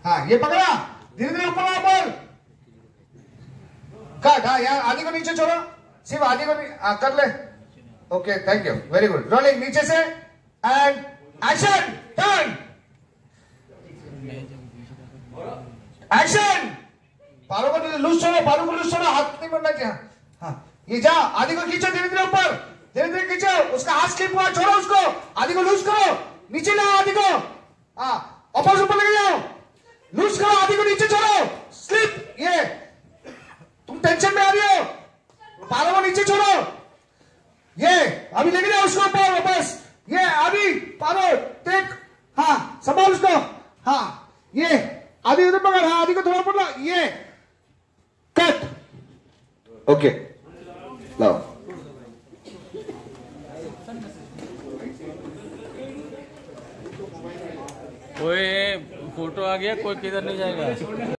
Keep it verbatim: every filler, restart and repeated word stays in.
हाँ ये पकड़ा, धीरे धीरे ऊपर ऊपर कट। हाँ यार आदि को नीचे छोड़ो, सिर्फ आदि को आ, कर ले। Okay thank you, very good. Rolling नीचे से and action, turn action. Paro को लूज छोड़ो, पारो को लूज छोड़ो, हाथ नहीं बढ़ना चाहिए। हाँ ये जा, आदि को खींचो धीरे धीरे ऊपर, धीरे धीरे खींचो, उसका हाथ स्लिप हुआ, छोड़ो उसको, आदि को लूज करो, नीचे लाओ आदि को, हाँ ऊपर ऊपर लेके जाओ, लूज करो, आदि को नीचे छोड़ो, स्लिप। ये तुम टेंशन में आ रही हो, पारो को नीचे छोड़ो, ये अभी लेके जाओ उसको ऊपर वापस, ये अभी पारो टेक, हाँ संभाल उसको, हाँ ये आदि उधर पकड़, हाँ आदि को थोड़ा ऊपर ला, ये कट। ओके लाओ। कोई फोटो आ गया, कोई किधर नहीं जाएगा।